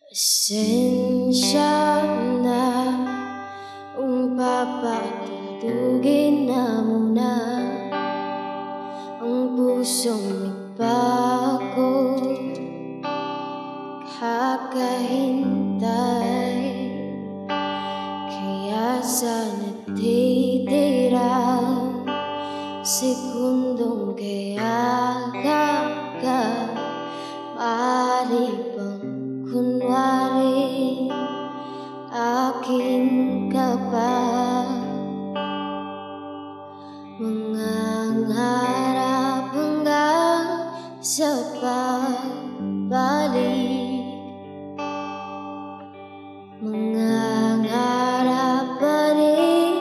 Pasensya na kung papatugtugin na muna ang pusong nagbago, kakahintay. Kaya sa natitirang segundong kaya ka maaari bang kunwari akin ka pa? Mangangarap hanggang sa pagbalik, mangangarap pa rin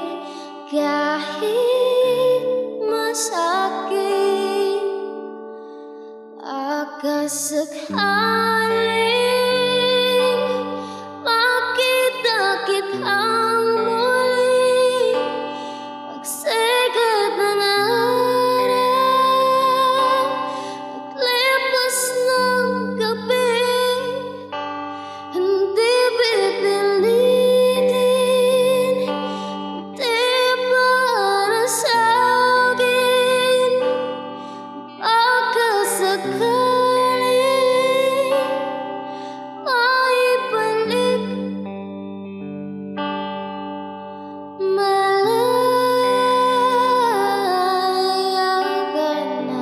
kahit masakit. Baka sakaling makita kitang muli, pagsikat ng araw, paglipas ng gabi. Hindi pipilitin, hindi para sa'kin. Baka sakaling maibalik, malaya ka na,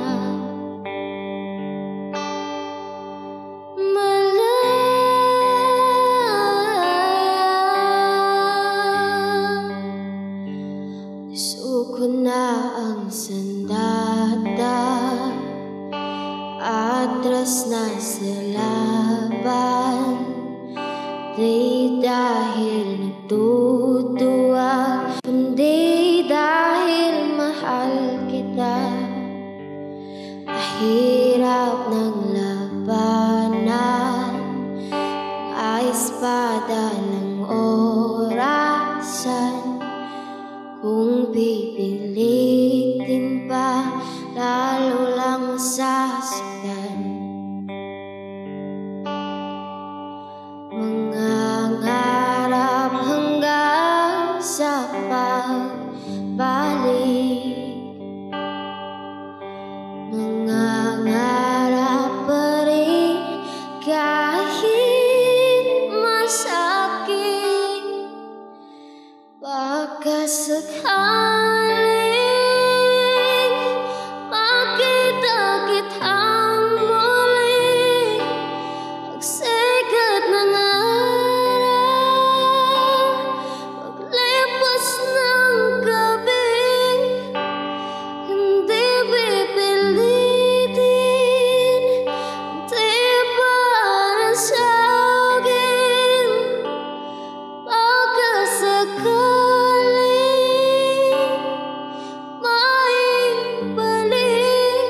malaya. Gusto ko na ang sandata, atras na sa laban. Di dahil natutuwa, kundi dahil mahal kita. Mahirap ng labanan, ang espada ng orasan. Kung pipilitin pa, lalo lang masasaktan. Mangangarap hanggang sa pagbalik, mangangarap pa rin kahit masakit. Baka sakaling makita kitang muli, pagsikat ng araw, paglipas ng gabi. Hindi pipilitin, hindi para sa'kin. Baka sakaling maibalik,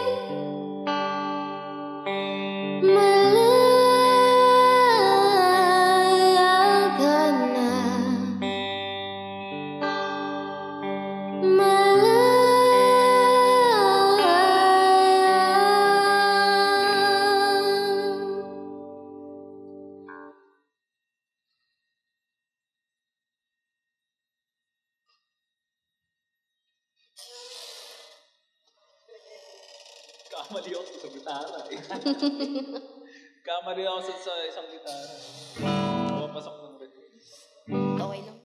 malaya ka na, malaya. Kamali ako sa isang gitara eh. Kamali ako sa isang gitara.